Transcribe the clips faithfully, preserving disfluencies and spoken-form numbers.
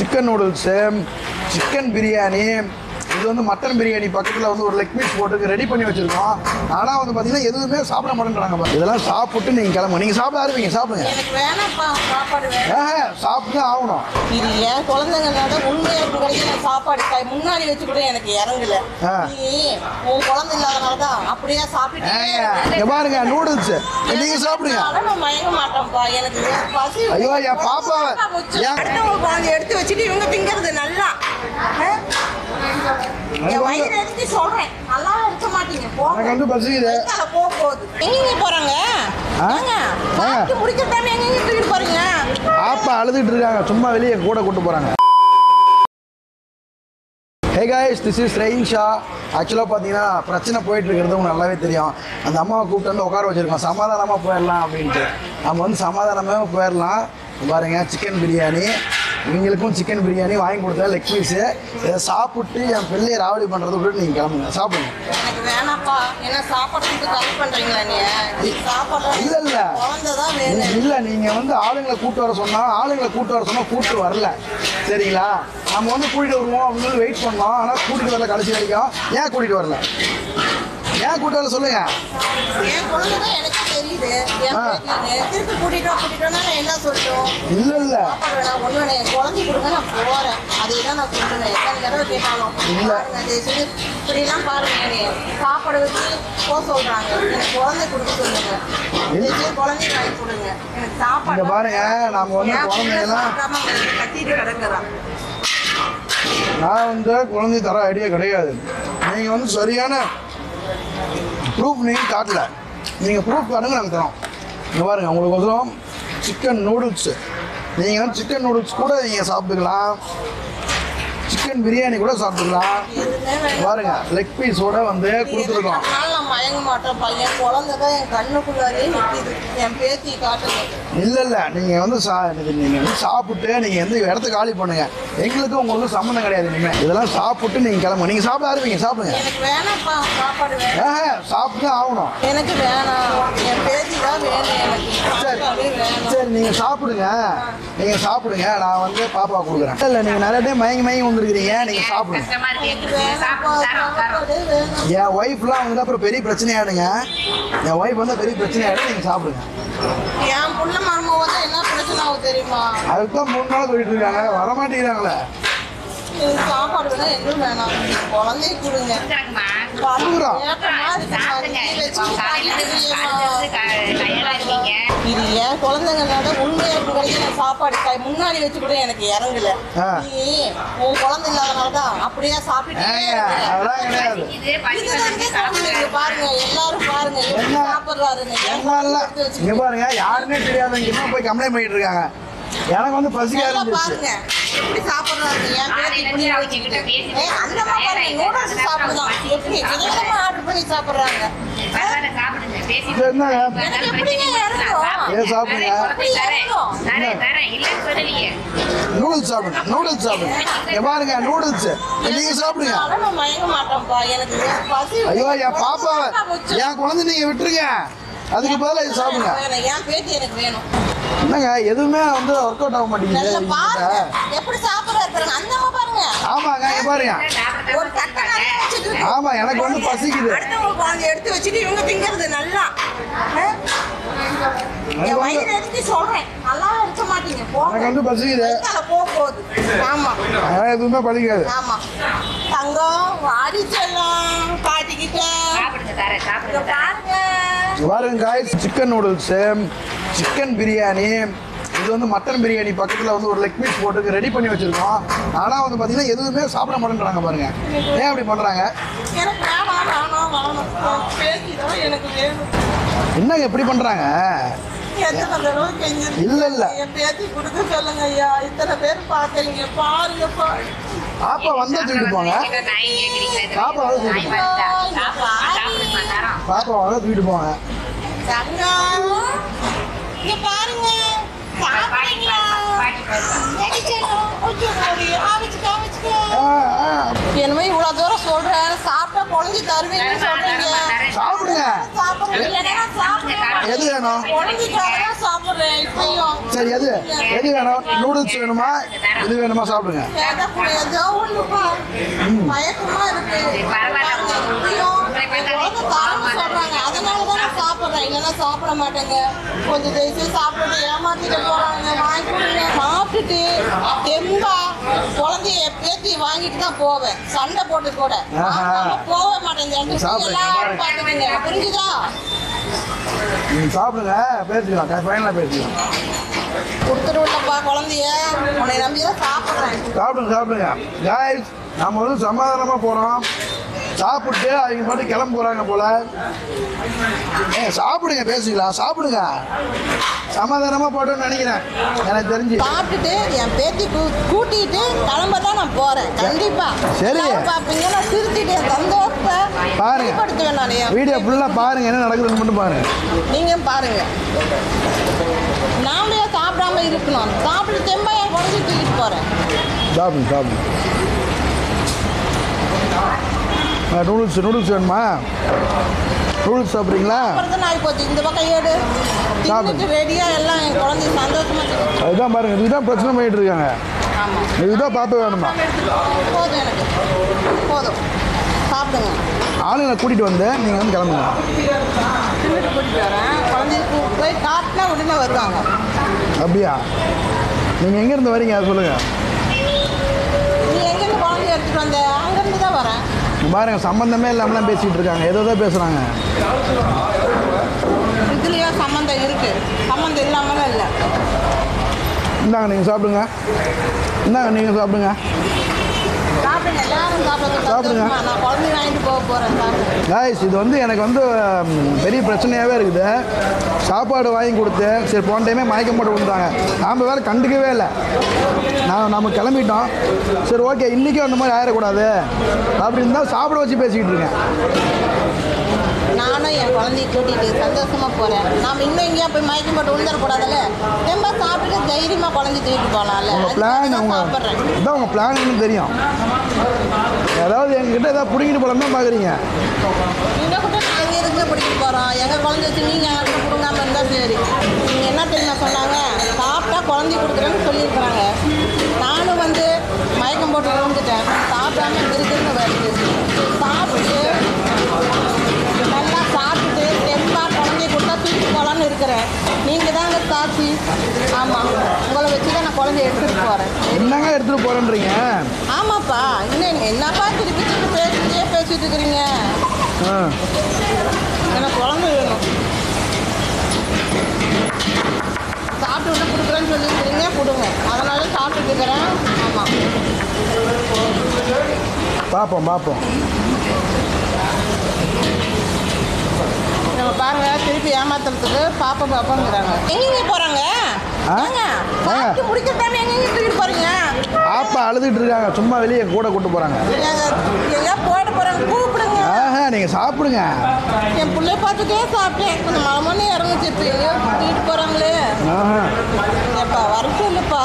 Chicken noodles, chicken biryani, இது வந்து mutton biryani பக்கத்தில் வந்து ஒரு லெக் பீஸ் போட்டு ரெடி பண்ணி வச்சுருக்கோம். ஆனால் வந்து பார்த்தீங்கன்னா எதுவுமே சாப்பிட மாட்டேன்றாங்க. இதெல்லாம் சாப்பிட்டு நீங்கள் கிளம்புங்க. நீங்கள் சாப்பிட ஆரம்பிங்க, சாப்பிடுங்க. எனக்கு வேணாம்ப்பா சாப்பாடு வேணும். சாப்பிட்டு தான் ஆகணும். இது என் குழந்தைங்கனால உண்மையாக இப்படி கிடைக்கிற சாப்பாடு காய் முன்னாடி வச்சு கூட எனக்கு இறங்கல. நீ உன் குழந்தை இல்லாதனால தான் அப்படியே சாப்பிட்டு பாருங்க நூடுல்ஸ் நீங்க சாப்பிடுங்க. நான் மயங்க மாட்டேன்ப்பா. எனக்கு பசி. ஐயோ என் பாப்பா அடுத்தவங்க குழந்தை எடுத்து வச்சுட்டு இவங்க திங்கிறது நல்லா வயிறு எடுத்து சொல்றேன். நல்லா இருக்க மாட்டீங்க. எனக்கு வந்து பசிக்குது. போக போகுது. எங்க போறாங்க? சாப்பிட்டு முடிக்கிற டைம் எங்க தூக்கிட்டு போறீங்க? பாப்பா அழுதுட்டு இருக்காங்க, சும்மா வெளியே கூட கூட்டு போறாங்க. ஹே காய்ஸ், திஸ் இஸ் ரெயின் ஷா. ஆக்சுவலாக பார்த்தீங்கன்னா பிரச்சனை போயிட்டு இருக்கிறது உங்களுக்கு நல்லாவே தெரியும். அந்த அம்மாவை கூப்பிட்டு வந்து உட்கார வச்சுருக்கோம், சமாதானமாக போயிடலாம் அப்படின்ட்டு. நம்ம வந்து சமாதானமாக போயிடலாம். பாருங்க சிக்கன் பிரியாணி, இவங்களுக்கும் சிக்கன் பிரியாணி வாங்கி கொடுத்தா லெக் பீஸு. இதை சாப்பிட்டு என் பிள்ளையை ராவடி பண்ணுறது விட்டு நீங்கள் கிளம்புங்க, சாப்பிடுங்க. எனக்கு வேணாப்பா. என்ன சாப்பாடு கம்மி பண்ணுறீங்களா? நீ சாப்பாடு இல்லை இல்லை குழந்தைதான் வேணும். இல்லை நீங்கள் வந்து ஆளுங்களை கூப்பிட்டு வர சொன்னால் ஆளுங்களை கூப்பிட்டு வர சொன்னால் கூப்பிட்டு வரல, சரிங்களா? நம்ம வந்து கூட்டிகிட்டு வருவோம் அப்படின்னு வெயிட் பண்ணோம். ஆனால் கூட்டிகிட்டு வரல கடைசி வரைக்கும். ஏன் கூட்டிகிட்டு வரல? ஏன் கூட்டிட்டு வரல சொல்லுங்க. என் குழந்தை தான் எனக்கு தெரியுது. திருப்பி கூட்டிட்டு கூட்டிட்டோம்னா என்ன சொல்லிட்டோம்? இல்லை இல்லை ஒன்று என் குழந்தை கொடுங்க, நான் போகிறேன். அதே தான் நான் சொல்லுவேன். எத்தனை தடவை கேட்டாலும் இல்லை இப்படிலாம் பாருங்க. சாப்பாடு வச்சு போக சொல்கிறாங்க. எனக்கு குழந்தை கொடுக்க சொல்லுங்க. குழந்தை வாங்கி கொடுங்க. எனக்கு சாப்பாடு பாருங்க. நாம வந்து குழந்தைங்கலாம் கத்திட்டு கிடக்குறான். நான் வந்து குழந்தை தர ஐடியா கிடையாது. நீங்கள் வந்து சரியான ப்ரூஃப் நீங்கள் காட்டல. நீங்கள் ப்ரூஃப் காட்டுங்க, நாங்கள் தரோம். இங்கே பாருங்கள், உங்களுக்கு வந்து சிக்கன் நூடுல்ஸு, நீங்கள் வந்து சிக்கன் நூடுல்ஸ் கூட நீங்கள் சாப்பிட்டுக்கலாம், சிக்கன் பிரியாணி கூட சாப்பிட்டுக்கலாம். பாருங்க லெக் பீஸோட வந்து கொடுத்துருக்கோம். நான் மயங்க மாட்டேன். பையன் குழந்தை தான் என் கண்ணுக்குள்ளாரே நிற்கிது. என் பேத்தி காட்டுங்க. இல்லை இல்லை நீங்கள் வந்து சா நீங்கள் வந்து சாப்பிட்டு நீங்கள் வந்து இடத்த காலி பண்ணுங்க. எங்களுக்கு உங்களுக்கு சம்மந்தம் கிடையாது. இனிமேல் இதெல்லாம் சாப்பிட்டு நீங்கள் கிளம்புங்க. நீங்கள் சாப்பிட ஆரம்பிங்க, சாப்பிடுங்க. எனக்கு வேணாம்ப்பா சாப்பாடு வேணும். சாப்பிட்டு தான் ஆகணும். எனக்கு வேணாம். என் பேத்தி தான் வேணும் எனக்கு. சரி சரி நீங்கள் சாப்பிடுங்க, நீங்கள் சாப்பிடுங்க. நான் வந்து பாப்பா கொடுக்குறேன். இல்லை நீங்கள் நிறைய டைம் மயங்கி மயங்கி வந்துருக்கிறீங்க, நீங்கள் சாப்பிடுங்க. என் ஒய்ஃப்லாம் வந்து அப்புறம் பெரிய பிரச்சனையாடுங்க. என் ஒய்ஃப் வந்து பெரிய பிரச்சனையாடு. நீங்கள் சாப்பிடுங்க. என் புள்ள மருமக வந்து என்ன பிரச்சனை ஆகும் தெரியுமா? அதுக்கு தான் மூணு நாள் சொல்லிட்டு இருக்காங்க, வரமாட்டேங்கிறாங்களே. சாப்பாடு வேணா எதுவும் வேணாம். குழந்தைய கொடுங்க. இது என் குழந்தைங்கனால உண்மையா இப்படி கிடைக்கிற சாப்பாடு காய் முன்னாடி வச்சு கூட எனக்கு இறங்கல. நீ உன் குழந்தை இல்லாதனால தான் அப்படியே சாப்பிட்டு பாருங்க. எல்லாரும் பாருங்க சாப்பிடுறாருன்னு பாருங்க. யாருன்னே தெரியாதவங்க போய் கம்ப்ளைண்ட் பண்ணிட்டு இருக்காங்க. எனக்கு வந்து பசிக்க ஆரம்பிச்சு. எப்படி சாப்பிடுறாங்க? அந்த மாதிரி நூடுல்ஸ் சாப்பிடுதான். எப்படி விதமா ஆர்டர் பண்ணி சாப்பிடுறாங்க? நூடுல்ஸ் சாப்பிடுங்க, நூடுல்ஸ் சாப்பிடுங்க. பாருங்க நூடுல்ஸ் நீங்க சாப்பிடுங்க. மயங்க மாட்டேன்ப்பா. எனக்கு பசி. ஐயோ என் பாப்பா என் குழந்தை நீங்க விட்டுருங்க. அதுக்கு பதிலாக இது சாப்பிடுங்க. என் பேத்தி எனக்கு வேணும். என்னங்க எதுவுமே வந்து ஒர்க் அவுட் ஆக மாட்டேங்குது. எப்படி சாப்பிடுறாரு அந்த அம்மா பாருங்க. ஆமாங்க இங்க பாருங்க. ஒரு தட்டை வச்சிட்டு. ஆமா எனக்கு வந்து பசிக்குது. அடுத்தவங்க குழந்தை எடுத்து வச்சுட்டு இவங்க திங்கிறது நல்லா. என் வயிறு எடுத்து சொல்றேன். நல்லா இருக்க மாட்டீங்க. எனக்கு வந்து பசிக்குது. போக போகுது. ஆமா எதுவுமே பசிக்காது. ஆமா தங்கம் வாடி செல்லம் காட்டிக்கிட்ட பாருங்க. பாருங்க guys, chicken noodles, chicken biryani, இது வந்து மட்டன் பிரியாணி பக்கத்தில் வந்து ஒரு லெக் பீஸ் போட்டு ரெடி பண்ணி வச்சுருக்கோம். ஆனால் வந்து பார்த்தீங்கன்னா எதுவுமே சாப்பிட மாட்டேன்றாங்க. பாருங்க ஏன் அப்படி பண்ணுறாங்க? எனக்கு வேணாம் வேணாம் வேணாம் பேத்தி தான் எனக்கு வேணும். என்னங்க எப்படி பண்ணுறாங்க? இல்ல இல்ல என் பேத்தி கொடுக்க சொல்லுங்க ஐயா. இத்தனை பேர் பாக்குறீங்க பாருங்க. பாப்பா வந்தா தூக்கிட்டு போங்க. பாப்பா வந்து தூக்கிட்டு பாப்பா வந்து தூக்கிட்டு போங்க. இங்க பாருங்க என்னமே இவ்வளவு தூரம் சொல்றேன். சாப்பிட்டா குழந்தை தருவீங்கன்னு சொல்றீங்க. சாப்பிடுங்க. எது வேணும்? குழந்தைக்காக தான் சாப்பிட்றேன் இப்பயும். சரி எது எது வேணும்? நூடுல்ஸ் வேணுமா இது வேணுமா? சாப்பிடுங்க. ஏதோ கூட ஏதோ ஒண்ணுப்பா. மயக்கமா இருக்கு. பாருங்க, இப்பயும் குழந்தை தரேன்னு சொல்றாங்க. அதனால தான் நான் சாப்பிட்றேன். இல்லைன்னா சாப்பிட மாட்டேங்க. கொஞ்சம் தயவுசெய்து சாப்பிட்டு ஏமாத்திட்டு போறாங்க. வாங்கி கொடுங்க. சாப்பிட்டுட்டு தெம்பா குழந்தைய பேத்தி வாங்கிட்டு தான் போவேன். சண்டை போட்டு கூட வாங்காம போக மாட்டேங்க. எல்லாரும் பார்த்துக்கங்க. புரிஞ்சுதா? நீங்க சாப்பிடுங்க, பேசிக்கலாம், ஃபைனலாக பேசிக்கலாம். கொடுத்துருவில்லப்பா குழந்தைய. உன்னை நம்பி தான் சாப்பிட்றேன். சாப்பிடுங்க சாப்பிடுங்க guys, நம்ம வந்து சமாதானமாக போகிறோம். சாப்பிட்டு அவங்க பாட்டு கிளம்ப போகிறாங்க போல. ஏ சாப்பிடுங்க, பேசிக்கலாம், சாப்பிடுங்க. சமாதானமாக போட்டோன்னு நினைக்கிறேன் எனக்கு தெரிஞ்சு. சாப்பிட்டுட்டு என் பேத்தி கூ- கூட்டிட்டு கிளம்ப தான் நான் போறேன். கண்டிப்பா சரி. எல்லாரும் பார்ப்பீங்க. நான் சிரிச்சுட்டு என் சந்தோஷத்தை பாருங்க. வெளிப்படுத்துவேன் நான். என் வீடியோ ஃபுல்லாக பாருங்க, என்ன நடக்குதுன்னு மட்டும் பாருங்க. நீங்க பாருங்க. நாமளே சாப்பிடாம இருக்கணும். சாப்பிட்டு தெம்பா என் குழந்தை தூக்கிட்டு போறேன். சாப்பிடுங்க சாப்பிடுங்க. நூடுல்ஸ் நூடுல்ஸ் வேணுமா? நூடுல்ஸ் சாப்பிட்றீங்களா? அப்புறம் ஆகி போச்சு. இந்த பக்கம் ஏடு தின்னுட்டு ரெடியா எல்லாம் என் குழந்தை சந்தோஷமா தூக்கிட்டு. அதுதான் பாருங்க, இதுதான் பிரச்சனை பண்ணிட்டு இருக்காங்க. ஆமா, இதுதான் பார்த்து வேணுமா? போதும் எனக்கு போதும். சாப்பிடுங்க. ஆளுங்களை கூட்டிகிட்டு வந்து நீங்கள் வந்து கிளம்புங்க. தின்னுட்டு கூட்டிட்டு வரேன். குழந்தைக்கு போய் காட்டினா உடனே வருவாங்க. அப்படியா? நீங்கள் எங்கேருந்து வரீங்க அதை சொல்லுங்கள். நீ எங்கேருந்து குழந்தைய எடுத்துட்டு வந்த? அங்கேருந்து தான் வரேன். பாருங்க, சம்மந்தமே இல்லாமலாம் பேசிகிட்டு இருக்காங்க, ஏதோ தான் பேசுகிறாங்க. இதுலேயும் சம்மந்தம் இருக்கு. சம்மந்தம் இல்லாமலாம் இல்லை. இந்தாங்க நீங்கள் சாப்பிடுங்க. இந்தாங்க நீங்கள் சாப்பிடுங்க. சாப்பிடுங்க. எல்லாரும் சாப்பிடுங்க. சாப்பிடுங்க. சந்தோஷமா. நான் குழந்தை வாங்கிட்டு போக போகிறேன். சாப்பிடுங்க. காய்ஸ், இது வந்து எனக்கு வந்து ம், பெரிய பிரச்சனையாகவே இருக்குது. சாப்பாடு வாங்கி கொடுத்து சரி போன டைமே மயக்கம் போட்டு விழுந்தாங்க. நாம் வேறு கண்டுக்கவே இல்லை. நான் நம்ம கிளம்பிட்டோம். சரி ஓகே, இன்றைக்கும் அந்த மாதிரி ஆயிடக்கூடாது அப்படின்னு தான் சாப்பிட வச்சு பேசிக்கிட்டு இருக்கேன். நானும் என் குழந்தைய கூட்டிகிட்டு சந்தோஷமாக போகிறேன். நாம் இன்னும் எங்கேயா போய் மயக்கம் போட்டு விழுந்துடக்கூடாதுல்ல. ரொம்ப சாப்பிட்டு தைரியமாக குழந்தை தூக்கிட்டு போகலாம்ல. உங்கள் பிளான் அவங்க சாப்பிட்றேன். இதான் உங்கள் பிளான்னு தெரியும். ஏதாவது எங்ககிட்ட ஏதாவது பிடிங்கிட்டு போகலாம் தான் பார்க்குறீங்க. இன்னும் கூட நாங்கள் எதுக்கு பிடிக்கிட்டு போகிறோம்? எங்கள் குழந்தை வச்சு நீங்கள் எங்களுக்கு கொடுங்காம இருந்தால் சரி. நீங்கள் என்ன தெரியுமா சொன்னாங்க? சாப்பிட்டா குழந்தை கொடுக்குறேன்னு சொல்லியிருக்கிறாங்க. நானும் வந்து மயக்கம் போட்டு விழுந்துட்டேன். சாப்பிடாம இருக்குன்னு வருது. சாப்பிட்டு நல்லா சாப்பிட்டு தெம்பா குழந்தைய கொடுத்தா தூக்கிட்டு போகலான்னு இருக்கிறேன். நீங்கள் தாங்க சாட்சி. ஆமாம், உங்களை வச்சு தான் நான் குழந்தைய எடுத்துகிட்டு போகிறேன். என்னங்க எடுத்துகிட்டு போகிறேன்றீங்க? ஆமாப்பா. இன்னும் என்னப்பா திருப்பி திருப்பி பேசிட்டே பேசிட்டு இருக்கிறீங்க? ஆ எனக்கு குழந்தை வேணும். சாப்பிட்டு விட்டு கொடுக்குறேன்னு சொல்லியிருக்கிறீங்க, கொடுங்க. அதனால சாப்பிட்டுட்டு இருக்கிறேன். ஆமாம், பார்ப்போம் பார்ப்போம். நம்ம பாருங்க, திருப்பி ஏமாத்துறதுக்கு பாப்பா பாப்பாங்கிறாங்க. எங்கெங்க போறாங்க? ஆ? ஏங்க, சாப்பிட்டு முடிக்கிறதானே எங்கெங்க தூக்கிட்டு போறீங்க? பாப்பா அழுதுட்டு இருக்காங்க, சும்மா வெளியே கூட கூட்டு போகிறாங்க. ஏங்க, எங்கேயா போயிட்டு போறாங்க, கூப்பிடுங்க. ஆஹா, நீங்கள் சாப்பிடுங்க. என் பிள்ளை பார்த்துட்டே சாப்பிட்டேன். கொஞ்சம் மலமொன்னே இறங்குச்சிட்டு எங்கேயோ தூக்கிட்டு போறாங்களே. ஆஹா, ஏப்பா வர சொல்லுப்பா.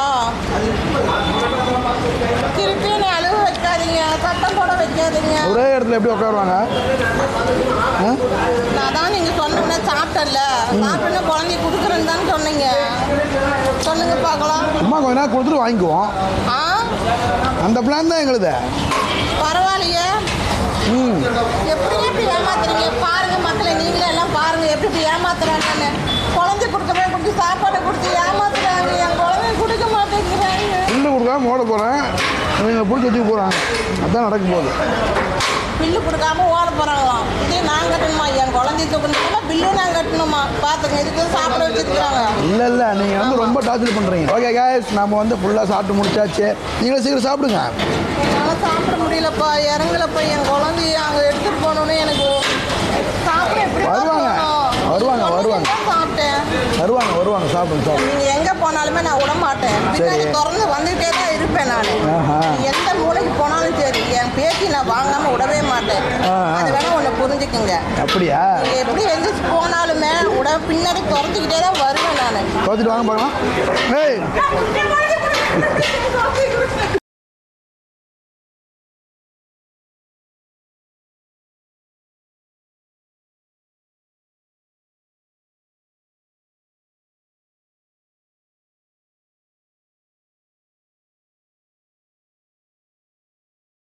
திருப்பி என்னை அழுக வைக்காதீங்க, சத்தம் போட வைக்காதீங்க. ஒரே இடத்துல எப்படி உட்காருவாங்க? ஆ? நான் தான் நீங்க சொன்னீங்கன்னா சாப்பிட்டல, சாப்பிட்டு குழந்தைய கொடுக்குறேன்னு தானே சொன்னீங்க. சொல்லுங்க பார்க்கலாம். அம்மா கொஞ்ச நேரம் கொடுத்துட்டு வாங்கிக்குவோம். ஆ, அந்த பிளான் தான் எங்களுது. பரவாயில்லையே. ம் எப்படி எப்படி ஏமாத்துறீங்க பாருங்க மக்களை. நீங்களே எல்லாம் பாருங்க எப்படி இப்படி ஏமாத்துறாங்கன்னு. குழந்தை கொடுக்கவே கொடுத்து சாப்பாடை கொடுத்து ஏமாத்துறாங்க. என் குழந்தைய கொடுக்க மாட்டேங்கிறாங்க. புல்லு கொடுக்காம ஓட போகிறேன், இவங்க பிடிச்சி வச்சுக்க போகிறாங்க. அதான் நடக்க போகுது. பில்லு கொடுக்காம ஓட போறாங்களாம். இதே நான் கட்டணுமா? என் குழந்தைய தூக்கணுமா? பில்லு நான் கட்டணுமா? பாத்துங்க, இதுக்கு சாப்பிட வச்சிருக்காங்க. இல்லை இல்லை, நீங்கள் வந்து ரொம்ப டார்ச்சர் பண்ணுறீங்க. ஓகே காய்ஸ், நம்ம வந்து ஃபுல்லாக சாப்பிட்டு முடிச்சாச்சு. நீங்களும் சீக்கிரம் சாப்பிடுங்க. என்னால் சாப்பிட முடியலப்பா, இறங்கலப்பா. என் குழந்தைய அங்கே எடுத்துட்டு போகணுன்னு எனக்கு சாப்பிட எப்படி வருவாங்க, வருவாங்க, வருவாங்க. சாப்பிட்டேன். வருவாங்க வருவாங்க சாப்பிடுங்க சாப்பிடுங்க. நீங்க எங்க போனாலுமே நான் விட மாட்டேன். பின்னாடி திறந்து வந்துட்டே தான் இருப்பேன் நான். ஆஹா. எந்த மூலைக்கு போனாலும் சரி, என் பேத்தி நான் வாங்காம விடவே மாட்டேன். ஆஹா. அது வேணா ஒண்ணு புரிஞ்சுக்குங்க. அப்படியா? நீங்க எப்படி எந்திரிச்சு போனாலுமே உட பின்னாடி திறந்துக்கிட்டே தான் வருவேன் நான். பார்த்துட்டு வாங்க பார்க்கலாம். ஏய்